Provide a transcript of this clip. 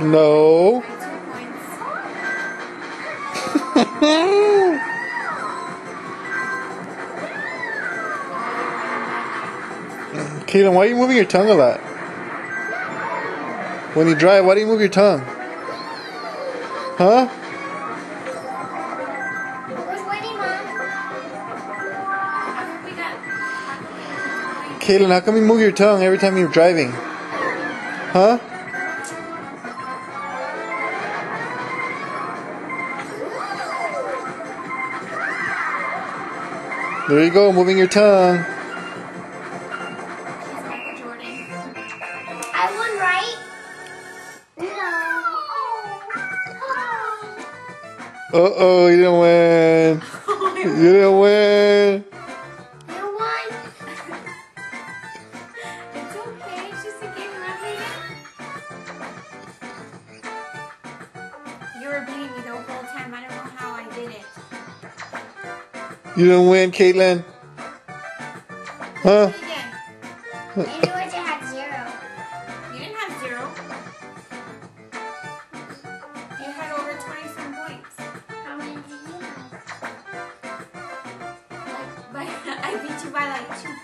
No. Kaden, why are you moving your tongue a lot? When you drive, why do you move your tongue? Huh? Kaden, how come you move your tongue every time you're driving? Huh? There you go, moving your tongue. I won, right? No. Uh-oh, you didn't win. You didn't win. You won. It's okay. It's just a game, right? You were beating me the whole time. I don't know how I did it. You didn't win, Caitlin. Huh? Maybe you had 0. You didn't have 0. You had over 20-some points. How many did you have? I beat you by like 2 points.